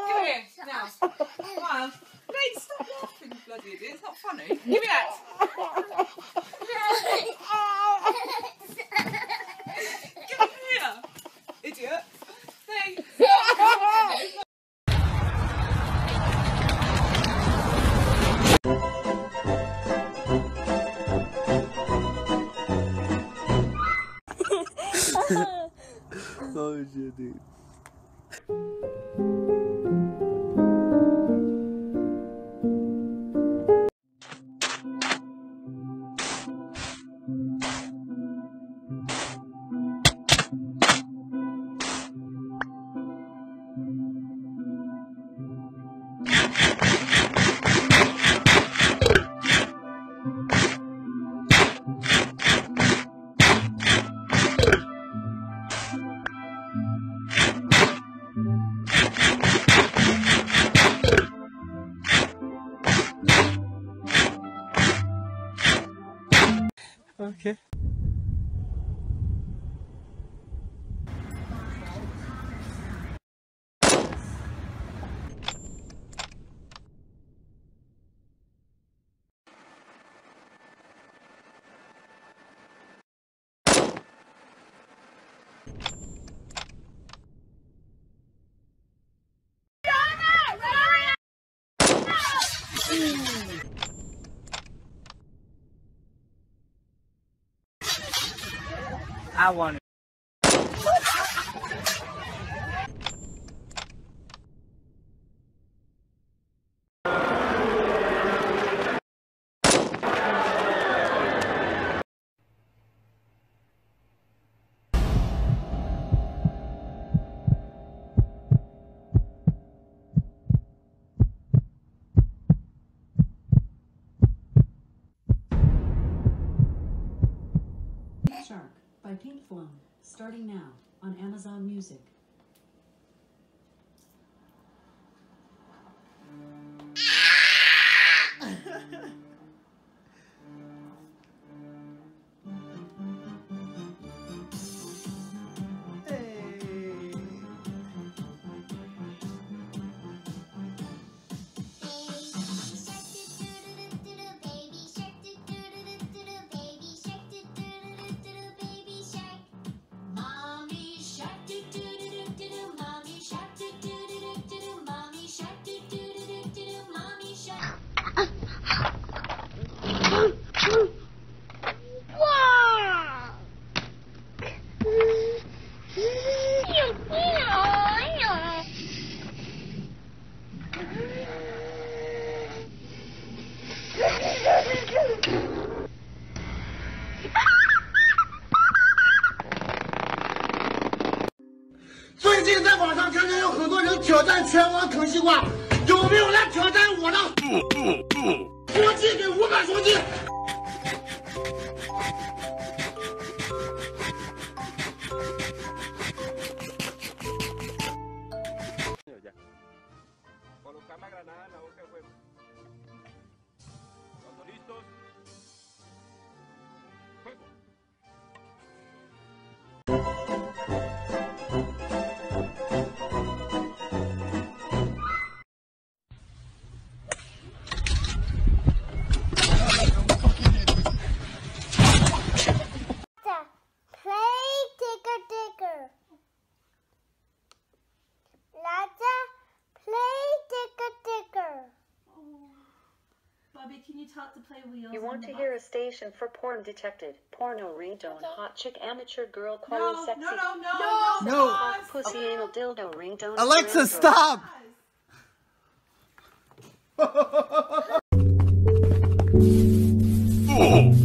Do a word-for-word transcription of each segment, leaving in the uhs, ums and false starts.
Come here, now. Come on. Please stop laughing, you bloody idiot. It's not funny. Give me that. Give it here, idiot. Thanks. Oh shit, dude. Okay. I want it. Shark by Pink Flown, starting now on Amazon Music. 最近在网上看见有很多人挑战全网啃西瓜，有没有来挑战我的？手机给五百手机。 Colocar la granada en la boca del juego. Cuando listos. Juego. Bobby, can you talk to play wheels? You want to hear a station for porn detected. Porno ringtone. Hot chick amateur girl calling No, sexy. no, no, no, No. no. No. Hot pussy anal dildo ringtone. Alexa, stop!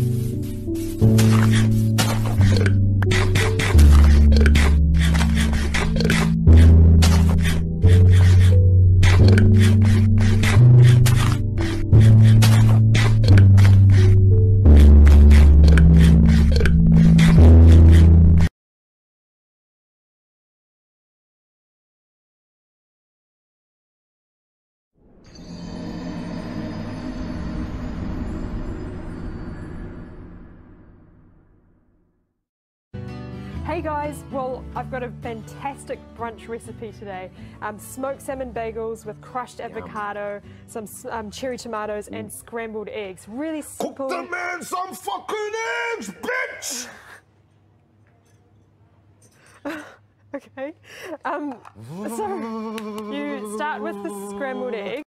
Hey guys, well I've got a fantastic brunch recipe today. Um, smoked salmon bagels with crushed avocado, some um, cherry tomatoes and scrambled eggs. Really simple. Cook the man some fucking eggs, bitch! Okay. Um, so you start with the scrambled egg.